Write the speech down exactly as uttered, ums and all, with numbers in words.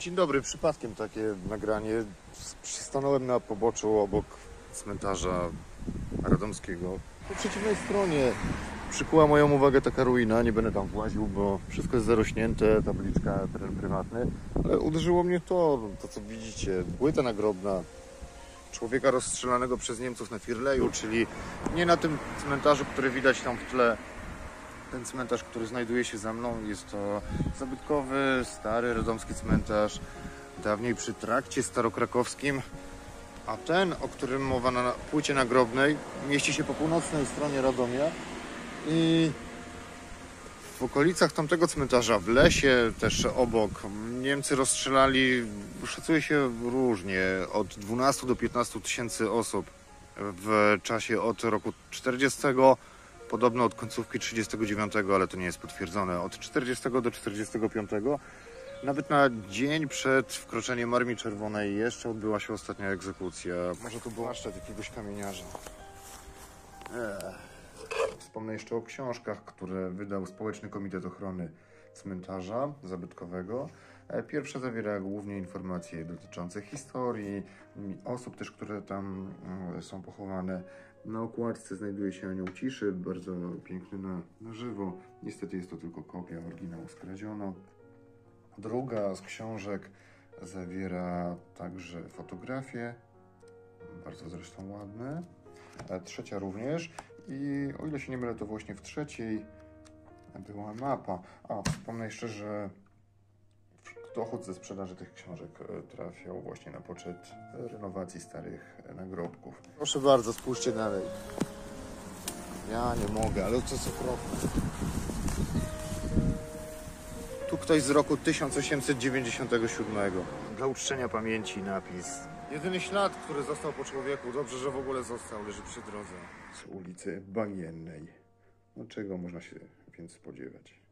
Dzień dobry, przypadkiem takie nagranie. Przystanąłem na poboczu obok cmentarza radomskiego. Po przeciwnej stronie przykuła moją uwagę taka ruina, nie będę tam właził, bo wszystko jest zarośnięte, tabliczka teren prywatny, ale uderzyło mnie to, to co widzicie, płyta nagrobna człowieka rozstrzelanego przez Niemców na Firleju, czyli nie na tym cmentarzu, który widać tam w tle. Ten cmentarz, który znajduje się za mną, jest to zabytkowy, stary, radomski cmentarz, dawniej przy trakcie starokrakowskim, a ten, o którym mowa na płycie nagrobnej, mieści się po północnej stronie Radomia i w okolicach tamtego cmentarza, w lesie też obok, Niemcy rozstrzelali, szacuje się różnie, od dwunastu do piętnastu tysięcy osób w czasie od roku czterdziestego. Podobno od końcówki trzydziestego dziewiątego, ale to nie jest potwierdzone, od czterdziestego do czterdziestego piątego. Nawet na dzień przed wkroczeniem Armii Czerwonej jeszcze odbyła się ostatnia egzekucja. Może to był warsztat jakiegoś kamieniarza. Ech. Wspomnę jeszcze o książkach, które wydał Społeczny Komitet Ochrony Cmentarza Zabytkowego. Pierwsza zawiera głównie informacje dotyczące historii, osób też, które tam są pochowane. Na okładce znajduje się Anioł Ciszy, bardzo piękny na, na żywo. Niestety jest to tylko kopia, oryginału skradziono. Druga z książek zawiera także fotografie, bardzo zresztą ładne. Trzecia również i o ile się nie mylę, to właśnie w trzeciej była mapa. A, wspomnę jeszcze, że dochód ze sprzedaży tych książek trafiał właśnie na poczet renowacji starych nagrobków. Proszę bardzo, spójrzcie dalej. Ja nie mogę, ale to jest okropne. Tu ktoś z roku tysiąc osiemset dziewięćdziesiątego siódmego. Dla uczczenia pamięci napis. Jedyny ślad, który został po człowieku, dobrze, że w ogóle został, leży przy drodze. Z ulicy Bagiennej. No czego można się więc spodziewać?